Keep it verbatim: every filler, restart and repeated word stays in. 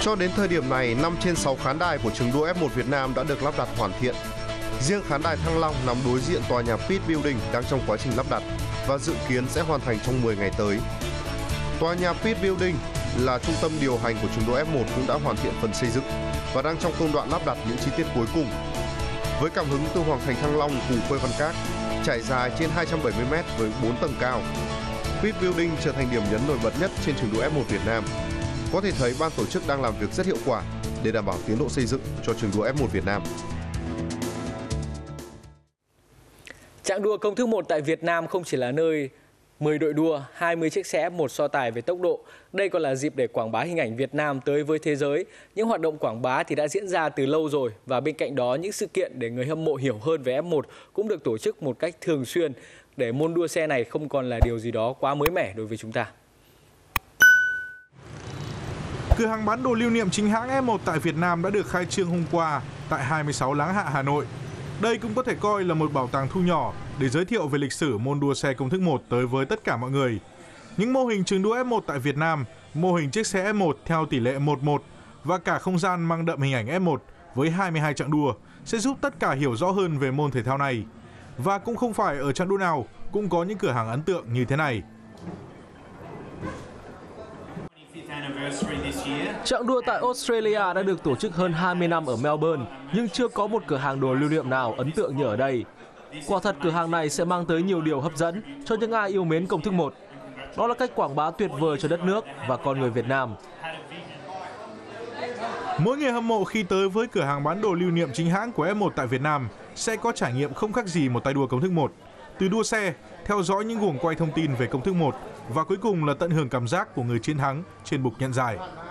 Cho đến thời điểm này, năm trên sáu khán đài của trường đua F một Việt Nam đã được lắp đặt hoàn thiện. Riêng khán đài Thăng Long nằm đối diện tòa nhà Pit Building đang trong quá trình lắp đặt và dự kiến sẽ hoàn thành trong mười ngày tới. Tòa nhà Pit Building là trung tâm điều hành của trường đua F một cũng đã hoàn thiện phần xây dựng và đang trong công đoạn lắp đặt những chi tiết cuối cùng. Với cảm hứng từ Hoàng thành Thăng Long cùng Khuê Văn Các, trải dài trên hai trăm bảy mươi mét với bốn tầng cao, Pit Building trở thành điểm nhấn nổi bật nhất trên trường đua F một Việt Nam. Có thể thấy ban tổ chức đang làm việc rất hiệu quả để đảm bảo tiến độ xây dựng cho trường đua F một Việt Nam. Trạng đua công thức một tại Việt Nam không chỉ là nơi mười đội đua, hai mươi chiếc xe F một so tài về tốc độ. Đây còn là dịp để quảng bá hình ảnh Việt Nam tới với thế giới. Những hoạt động quảng bá thì đã diễn ra từ lâu rồi và bên cạnh đó những sự kiện để người hâm mộ hiểu hơn về F một cũng được tổ chức một cách thường xuyên để môn đua xe này không còn là điều gì đó quá mới mẻ đối với chúng ta. Cửa hàng bán đồ lưu niệm chính hãng F một tại Việt Nam đã được khai trương hôm qua tại hai mươi sáu Láng Hạ, Hà Nội. Đây cũng có thể coi là một bảo tàng thu nhỏ để giới thiệu về lịch sử môn đua xe công thức một tới với tất cả mọi người. Những mô hình trường đua F một tại Việt Nam, mô hình chiếc xe F một theo tỷ lệ một một và cả không gian mang đậm hình ảnh F một với hai mươi hai chặng đua sẽ giúp tất cả hiểu rõ hơn về môn thể thao này. Và cũng không phải ở chặng đua nào cũng có những cửa hàng ấn tượng như thế này. Chặng đua tại Australia đã được tổ chức hơn hai mươi năm ở Melbourne, nhưng chưa có một cửa hàng đồ lưu niệm nào ấn tượng như ở đây. Quả thật cửa hàng này sẽ mang tới nhiều điều hấp dẫn cho những ai yêu mến công thức một. Đó là cách quảng bá tuyệt vời cho đất nước và con người Việt Nam. Mỗi người hâm mộ khi tới với cửa hàng bán đồ lưu niệm chính hãng của F một tại Việt Nam sẽ có trải nghiệm không khác gì một tay đua công thức một. Từ đua xe, theo dõi những guồng quay thông tin về công thức một và cuối cùng là tận hưởng cảm giác của người chiến thắng trên bục nhận giải.